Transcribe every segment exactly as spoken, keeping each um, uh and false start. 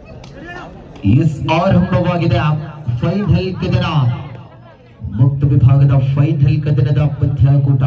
S ಆರಂಭವಾಗಿದೆ final ಕದನ. ಮುಕ್ತ ವಿಭಾಗದ ಫೈನಲ್ ಕದನದ ಪಂದ್ಯಾಕೂಟ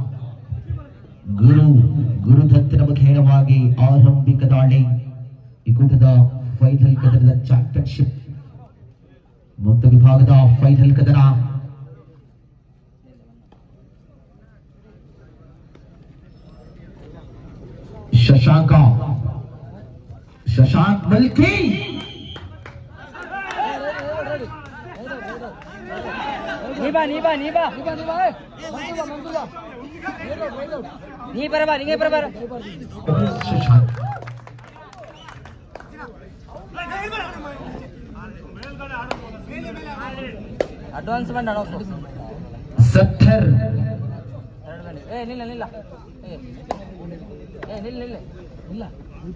ಗುರು ಗುರುದತ್ತನ ಮುಖೇನವಾಗಿ ಆರಂಭಿಕ ದಾಳಿ. ಈ ಕೂಟದ ಫೈನಲ್ ಕದನದ ಚಾಂಪಿಯನ್ಶಿಪ್ ಮುಕ್ತ ವಿಭಾಗದ ಫೈನಲ್ ಕದನ. ಶಶಾಂಕ ಶಶಾಂಕ್ ಮಲ್ಕಿ ನೀಬಾ ನೀಬಾ ನೀಬಾ ನೀ ಬರಬಾ ನೀ ಬರಬಾರ ಶಶಾಂಕ್ ಅಡ್ವಾನ್ಸ್ ಬಂದ ಸತ್ತರ್ ಏ ನಿಲ್ಲ ನಿಲ್ಲ ಏ ನಿಲ್ಲ ನಿಲ್ಲ ಇಲ್ಲ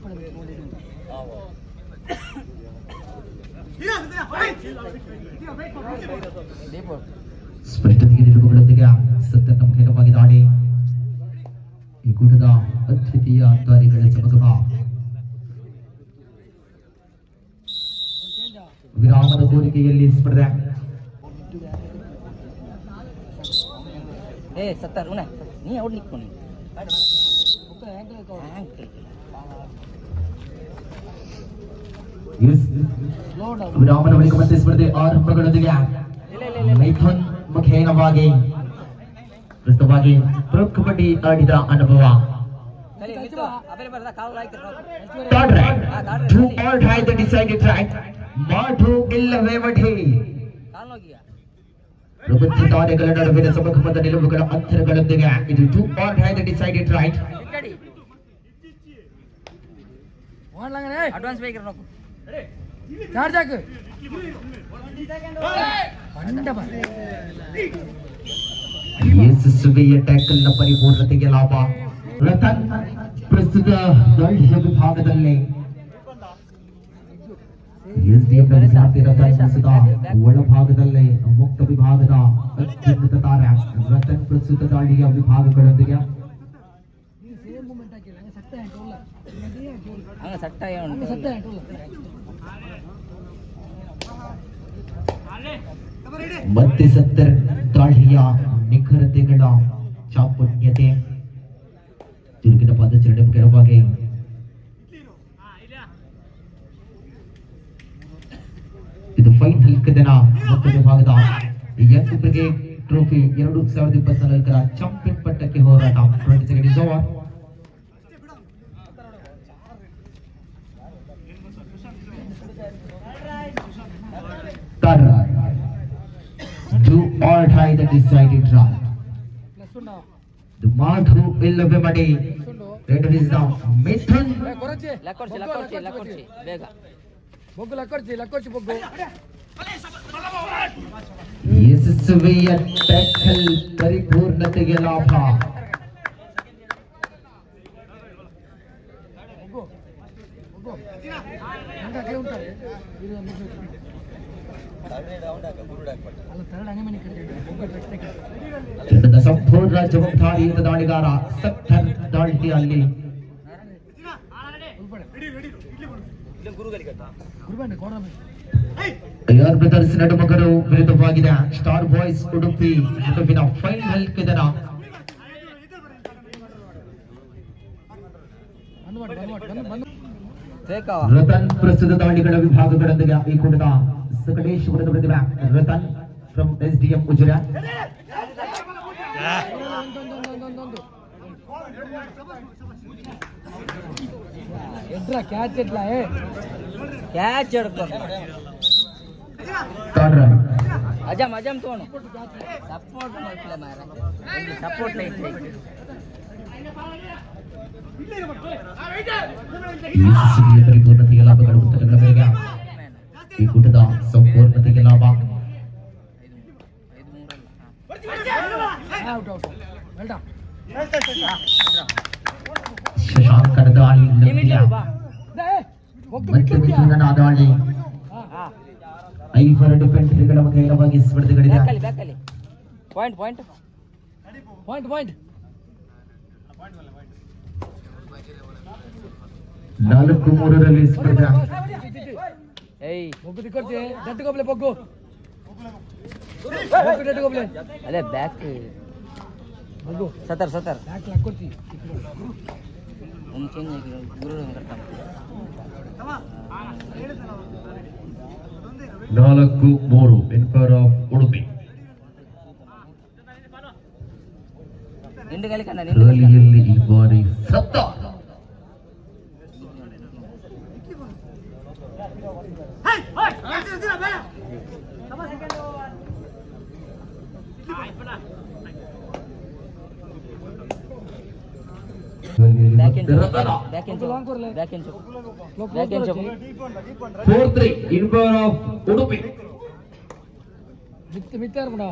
ಸ್ಪಷ್ಟತೆಗೆ ನಿಲುವುಗಳೊಂದಿಗೆ ಸತತ ಮುಖೇನವಾಗಿ ದಾಳಿ. ಈ ಕೂಟದ ಅದ್ವಿತೀಯ ದಾರಿಗಳ ಸಮಗಮ. ವಿರಾಮದ ಕೋರಿಕೆಯಲ್ಲಿ ಸ್ಪರ್ಧೆ. ಏ ಸತ್ತರ್ ಉನ ನೀ ಔಟ್ ನಿಕ್ಕೋನಿ ವಿರಾಮದ ಬಳಿಕ ಮತ್ತೆ ಸ್ಪರ್ಧೆ ಆರಂಭಗಳೊಂದಿಗೆ ಮೈಥುನ್ ಮುಖೇನವಾಗಿ ಪ್ರಸ್ತುತವಾಗಿ ಪ್ರೊ ಕಬಡ್ಡಿ ಆಡಿದ ಅನುಭವ. ಮಾಡು ಇಲ್ಲವೇ ವಠಿ. ಪ್ರಬುದ್ಧ ತಾರೆಗಳ ನಡುವಿನ ಸಮಗಮದ ನಿಲುವುಗಳ ಅಂತರಗಳೊಂದಿಗೆ ಇದು do or die the decided raid. Advance ಬೇಕಿರ ನೋಕು ಯಶಸ್ವಿಯ ಟ್ಯಾಕಲ್ ನ ಪರಿಪೂರ್ಣತೆಗೆ ಲಾಭ. ರತನ್ ಪ್ರಸ್ತುತ ದಾಳಿಯ ವಿಭಾಗದಲ್ಲಿ ಎಸ್ಡಿಎಂ ರತನ್ ಪ್ರಸ್ತುತ ಒಳಭಾಗದಲ್ಲಿ ಮುಕ್ತ ವಿಭಾಗದ ಅತ್ಯುನ್ನತ ತಾರೆ. ರತನ್ ಪ್ರಸ್ತುತ ದಾಳಿಯ ವಿಭಾಗಗಳೊಂದಿಗೆ ಮತ್ತೆ ಸತ್ತರ್ ದಾಳಿಯ ನಿಖರತೆಗಳ ಚಾಪುಣ್ಯತೆ. ಚುರುಕಿನ ಪಾದಚರಣೆ ಮುಖೇನವಾಗಿ ಇದು ಫೈನಲ್ ಕದನ. ಮುಕ್ತ ವಿಭಾಗದ ಯಂಗ್ ಬ್ರಿಗೇಡ್ ಟ್ರೋಫಿ ಎರಡು ಸಾವಿರದ ಇಪ್ಪತ್ನಾಲ್ಕರ ಚಾಂಪಿಯನ್ ಪಟ್ಟಕ್ಕೆ ಹೋರಾಟ. Twenty second is over. Do or die the decided round. The Madhu ಇಲ್ಲವೇ ಮಡಿ. That is now Mithun. ಲಕ್ಕೊರ್ಚಿ ಲಕ್ಕೊರ್ಚಿ ಲಕ್ಕೊರ್ಚಿ ಬೇಗ ಬೊಗ್ಗು ಲಕ್ಕೊರ್ಚಿ ಲಕ್ಕೊರ್ಚಿ ಬೊಗ್ಗು. ಯಶಸ್ವಿಯ ಟ್ಯಾಕಲ್ ಪರಿಪೂರ್ಣತೆಗೆ ಲಾಭ. ತಂಡದ ಸಂಪೂರ್ಣ ಜವಾಬ್ದಾರಿಯುತ ದಾಳಿಗಾರ ಸತ್ತರ್ ದಾಳಿಯಲ್ಲಿ ಐಆರ್ ಬ್ರದರ್ಸ್ ನಡುಮಗರು ವಿರುದ್ಧವಾಗಿದೆ ಸ್ಟಾರ್ ಬಾಯ್ಸ್ ಉಡುಪಿ ನಡುವಿನ ಫೈನಲ್ ಕದನ. ರತನ್ ಪ್ರಸ್ತುತ ದಾಳಿಗಳ ವಿಭಾಗಗಳೊಂದಿಗೆ ಈ ಕೂಟದ ಸಕಲೇಶ್ವರದ ಪ್ರತಿಭೆ Ratan from SDM Ujire. Catch ಇಟ್ಲ ಕ್ಯಾಚ್ ಹಿಡ್ಕೊಂಡು ಅಜಮ್ ಅಜಮ್ ತೋಣ ಸಪೋರ್ಟ್ ಮಾಡ್ತಿಲ್ಲ ಮಾರ ಸಪೋರ್ಟ್ ಲೈಟ್ ಪರಿಪೂರ್ಣತೆಗೆ ಲಾಭಗಳು ಉತ್ತರಗಳ ಬೇಗ. ಈ ಕೂಟದ ಸಂಪೂರ್ಣತೆಗೆ ಲಾಭ. ಶಶಾಂಕರ ದಾಳಿ ಮತ್ತೆ ಮಿಥುನನ ದಾಳಿ. ಐವರ ಡಿಫೆಂಡರ್ಗಳ ಮುಖೇನವಾಗಿ ಸ್ಪರ್ಧೆಗಳಿದೆ. ಪಾಯಿಂಟ್ ಪಾಯಿಂಟ್ ಪಾಯಿಂಟ್ ಪಾಯಿಂಟ್ ನಾಲ್ಕು ಮೂರರಲ್ಲಿ ಸ್ಪರ್ಧೆ. ಏಯ್ ಬೊಗ್ಗು ತಿಕ್ಕೊಡ್ತಿ ದಟ್ಟಗೊಬ್ಲೆ ಬೊಗ್ಗು ಬೊಗ್ಗು ದಟ್ಟಗೊಬ್ಲೆ ಅದೇ ಬ್ಯಾಕ್ ಬೊಗ್ಗು ಸತರ್ ಸತರ್ ಬ್ಯಾಕ್ ಲಕ್ಕೊಡ್ತಿ ಒಂದು ಚೇಂಜ್ ಆಗಿ ಗುರು ಕರ್ತಾನೆ. ನಾಲ್ಕು ಮೂರು ಇನ್ ಫೇವರ್ ಆಫ್ ಉಡುಪಿ. ನಿಂಡು ಕಲಿಕಂಡ ರಲಿಯಲ್ಲಿ ಈ ಬಾರಿ ಸತ್ತ ಬ್ಯಾಕ್ ಎಂಚ್ ಬ್ಯಾಕ್ ಎಂಚ್ ಬ್ಯಾಕ್ ಎಂಚ್ ಬ್ಯಾಕ್ ಎಂಚ್ four three in favour of Udupi. ಮಿತ್ ಮಿತ್ತಾರ ಬಿಡ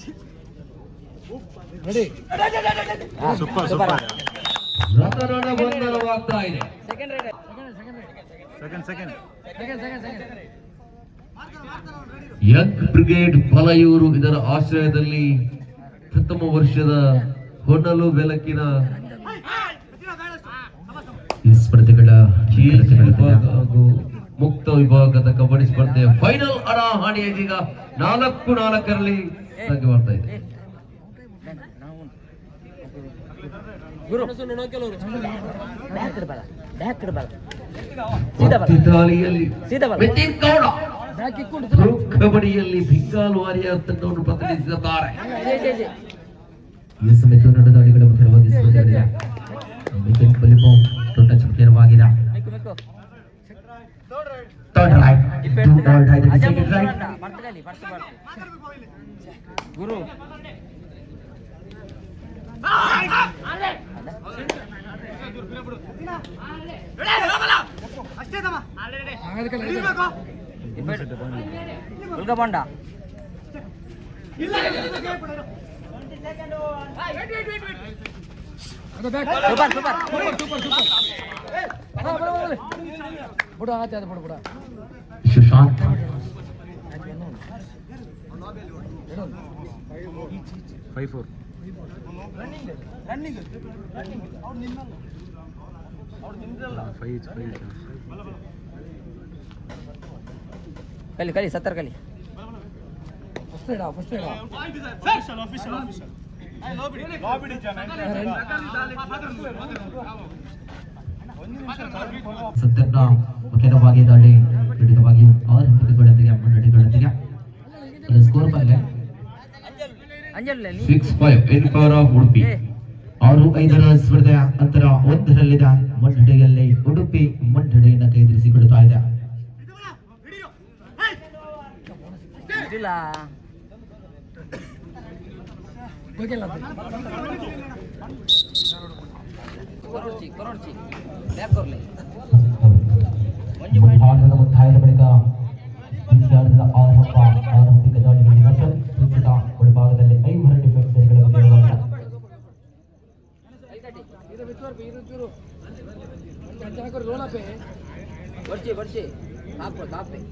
ರೆಡಿ ಸೂಪರ್ ಸೂಪರ್ ರತನನ ಬಂಧನವಾಗ್ತಾ ಇದೆ. Second raid second second second second second young brigade Balayuru ಇದರ ಆಶ್ರಯದಲ್ಲಿ ಪ್ರಥಮ ವರ್ಷದ ಹೊನಲು ಬೆಳಕಿನ ಈ ಸ್ಪರ್ಧೆಗಳ ವಿಭಾಗ ಹಾಗೂ ಮುಕ್ತ ವಿಭಾಗದ ಕಬಡ್ಡಿ ಸ್ಪರ್ಧೆ ಫೈನಲ್ ಹಣಾಹಣಿ ಈಗ ನಾಲ್ಕು ನಾಲ್ಕರಲ್ಲಿ ಸಾಗಿ ಮಾಡ್ತಾ ಇದೆ. ಗುರು ಬ್ಯಾಕ್ ಬಲ ಬ್ಯಾಕ್ ಬಲ ಸೀದಾ ಬಲ ಇತಾಲಿಯಲ್ಲಿ ಸೀದಾ ಬಲ ಮೆತಿನ್ ಗೌಡ ಬ್ಯಾಕ್ ಇಕ್ಕೊಂಡು ಪ್ರೊ ಕಬಡ್ಡಿಯಲ್ಲಿ ಬೆಂಗಾಲ್ ವಾರಿಯರ್ ತಂಡವನ್ನು ಪ್ರತಿನಿಧಿಸಿದ್ದಾರೆ. ಜೈ ಜೈ ಜೈ ಈ ಸಮಯത്ത് ನಡೆದಾಡಿಗಳ ಮುಖ್ಯವಾಗಿ ಸ್ಪರ್ಧೆಗಳಿದೆ. ಮೆತಿನ್ ಬಲಿಪೋ ದೊಡ್ಡ ಚಮಕೇರವಾಗಿದೆ. ಮಿಕ್ಕು ಮಿಕ್ಕು third raid to third raid Azam second raid ಮಾಡ್ತಗಲಿ ಬರ್ತ ಬರ್ತ ಗುರು ಉಲ್ಗಬಂಡ ಅದು back super super super super super ಹಾ ಬಡ ಬಡ ಬಡ ಆತ ಅದು ಬಡ ಬಡ ಸುಶಾಂತ್ ಫೈವ್ ಫೋರ್ ಕಲಿ ಕಲಿ ಸತ್ತರ್ ಕಲಿ ಫಸ್ಟ್ ಏಡ ಫಸ್ಟ್ ಏಡ ಸತ್ಯನ ಮುಖ್ಯವಾಗಿ ದಾಳಿ ಹಿಡಿತವಾಗಿ ಆರು ಹಂತಗಳೊಂದಿಗೆ ಮುನ್ನಡೆಗಳೊಂದಿಗೆ ಸ್ಕೋರ್ ಬಂದ್ರೆ ಅಂಜಲ್ six five in favour of Udupi. ಆರು ಐದರ ಸ್ಪರ್ಧೆಯ ಅಂತರ ಒಂದರಲ್ಲಿದೆ. ಮುನ್ನಡೆಯಲ್ಲಿ ಉಡುಪಿ ಮುನ್ನಡೆಯನ್ನು ಕೈದಿರಿಸಿಕೊಳ್ತಾ ಇದೆ. ಇಲ್ಲ ಕೊರೋಡ್ಚಿ ಕೊರೋಡ್ಚಿ ಬ್ಯಾಕ್ ಕೊರ್ಲಿ ಭಾರತದ ಒತ್ತಾಯದ ಬಳಿಕ ವಿದ್ಯಾರ್ಥಿಗಳ ಆರಂಭ ಆರಂಭಿಕ ದಾಳಿಗಳಿಗೆ ರತನ್ ಪ್ರಸ್ತುತ ಒಳಭಾಗದಲ್ಲಿ ಐವರ ಡಿಫೆನ್ಸರ್ಗಳ ಬಗ್ಗೆ ಬರ್ಚಿ ಬರ್ಚಿ ಹಾಕು ಹಾಪೆ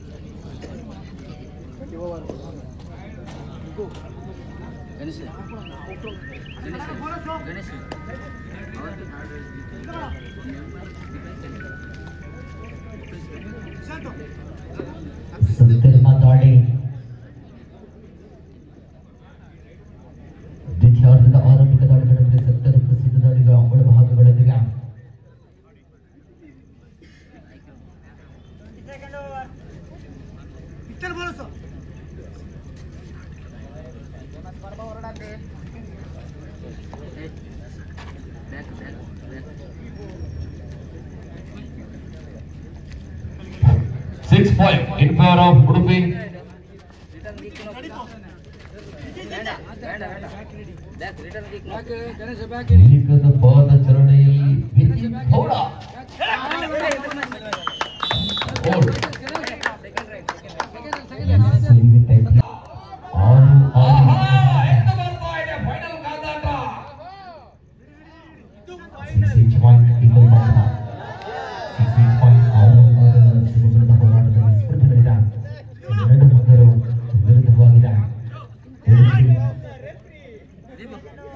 ಗಣೇಶ ಗಣೇಶ ಗಣೇಶ ಸಂತರಿನ ದಾಳಿ ವಿದ್ಯಾರ್ಥಿಗಳ ಆರಂಭಿಕ ದಾಳಿಗಳಲ್ಲಿ ಸಂತರ ಪ್ರಸಿದ್ಧ ದಾಳಿಗಳ ಒಳಭಾಗಗಳೊಂದಿಗೆ six five in favour of Udupi. Ganesha back ವೇಗದ ಪಾದಚರಣೆಯಲ್ಲಿ ವಿದ್ಯುತ್ ಗೌಡ ಸೆಕೆಂಡ್ ರೈಟ್ ಆರು ಆರು ಸಿಕ್ಸ್ ಇಂಚ್ ಪಾಯಿಂಟ್ ಈಗಲ್ ಮಾಡ್ತಾ ಸಿಕ್ಸ್ ಇಂಚ್ ಪಾಯಿಂಟ್ ಆರು ಆರರ ವಿರುದ್ಧ ಹೋರಾಟದಲ್ಲಿ ಸ್ಪರ್ಧೆಗಳಿದೆ. ಎರಡು ಮಕ್ಕಳು ವಿರುದ್ಧವಾಗಿದೆ.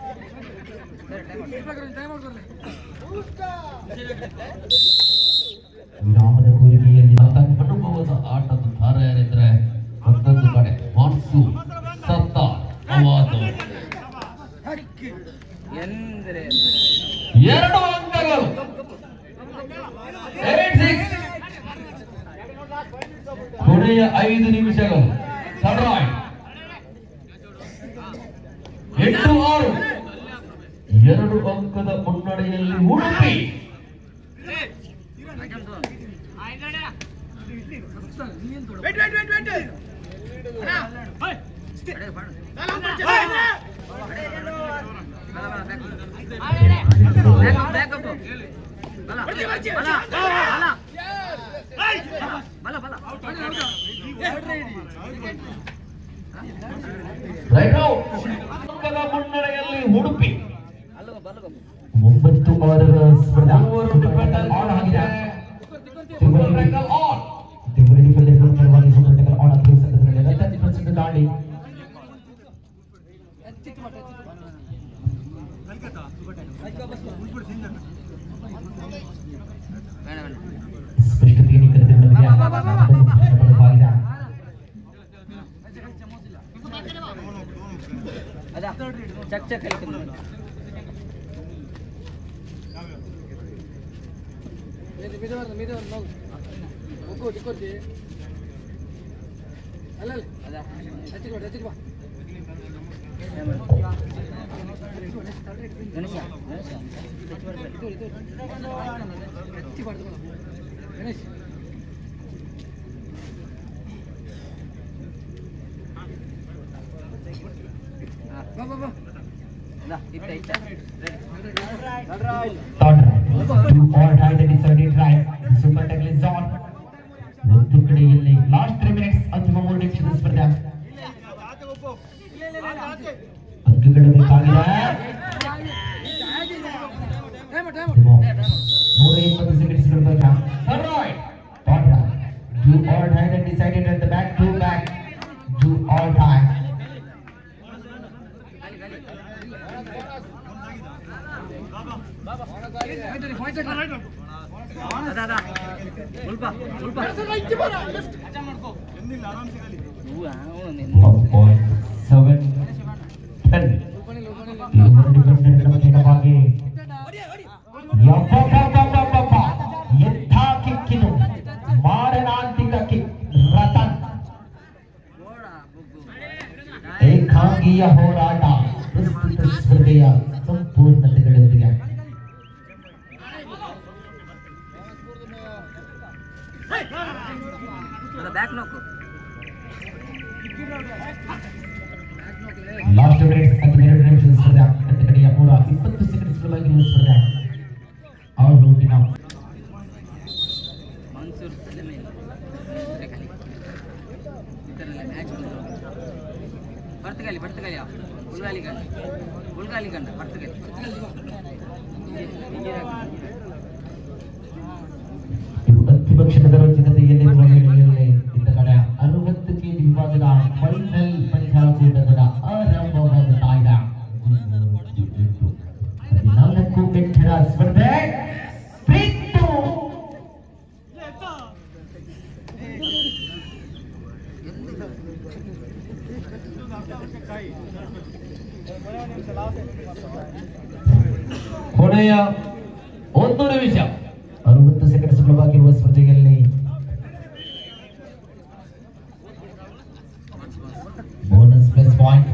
ಟೈಮ್ ಔಟ್ ಕೊನೆಯ ಐದು ನಿಮಿಷಗಳು. ಎಂಟು ಆರು ಎರಡು ಅಂಕದ ಮುನ್ನಡೆಯಲ್ಲಿ ಉಡುಪಿ. ಅಂಕದ ಮುನ್ನಡೆಯಲ್ಲಿ ಉಡುಪಿ. ಒಂಬತ್ತು ಓವರ್ ಸ್ಪರ್ಧೆ ದಾಳಿ ಸ್ಪಷ್ಟತೆಗೆ ಚಕ್ ಚಕ್ ಸೂಪರ್ ಟ್ಯಾಕಲ್ ಇಸ್ ಆನ್. ಒಂದು ಕಡೆಯಲ್ಲಿ ಲಾಸ್ಟ್ ತ್ರೀ ಮಿನಿಟ್ಸ್ ಅಂತಿಮ ಮೂರು ನಿಮಿಷದ ಸ್ಪರ್ಧೆ ಅಂಕಗಳು ಬೇಕಾಗಿದೆ. ನೂರ ಇಪ್ಪತ್ತು seconds do or die that decided at the back to back do or die. seven ten ಏಕಾಂಗಿಯ ಹೋರಾಟ ಪ್ರಸ್ತುತ ಸ್ಪರ್ಧೆಯ ಸಂಪೂರ್ಣತೆಗಳೊಂದಿಗೆ ಲಾಸ್ಟ್ ಮಿನಿಟ್ಸ್ ಹದಿನೆರಡು ನಿಮಿಷದ ಸ್ಪರ್ಧೆ ಹತ್ತು ಕಡೆಯ ನೂರ ಇಪ್ಪತ್ತು ಸೆಕೆಂಡ್ಸ್ ಗಳಾಗಿರುವ ಸ್ಪರ್ಧೆ ಔಟ್ ಔಟಿನ ಬರ್ತಿgali ಬರ್ತಿgali ಉಲ್ಗಾಲಿ ಗಂಡ ಉಲ್ಗಾಲಿ ಗಂಡ ಬರ್ತಿgali ಅಂತಿಮ ಕ್ಷಣದ ರೋಚಕತೆಯಲ್ಲಿ ಇದ್ದ ಕಡೆ ಅರವತ್ತು ಕೆಜಿ ವಿಭಾಗದ ಫೈನಲ್ ಪಂದ್ಯಾಕೂಟದ ಆರಂಭವಾಗುತ್ತಾ ಇದೆ. ಹದಿನಾಲ್ಕು ಗಂಟೆಯ ಸ್ಪರ್ಧೆ ಕೊನೆಯ ಒಂದು ನಿಮಿಷ ಅರವತ್ತು ಸೆಕೆಂಡ್ಸ್ ಬಾಕಿರುವ ಸ್ಪರ್ಧೆಯಲ್ಲಿ ಬೋನಸ್ ಪ್ಲಸ್ ಪಾಯಿಂಟ್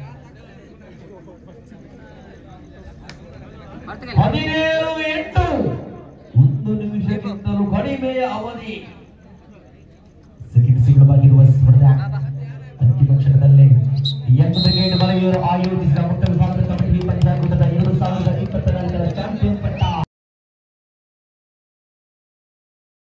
ಹದಿನೇಳು ಎಂಟು ಒಂದು ನಿಮಿಷಕ್ಕಿಂತಲೂ ಕಡಿಮೆಯ ಅವಧಿ. ಸೆಕೆಂಡ್ಸ್ ಬಾಕಿರುವ ಸ್ಪರ್ಧೆ ಅಂತಿಮ ಕ್ಷಣದಲ್ಲಿ ಯಂಗ್ ಬ್ರಿಗೇಡ್ ಮಲಗಿಯವರು ಆಯೋಜಿಸಿದ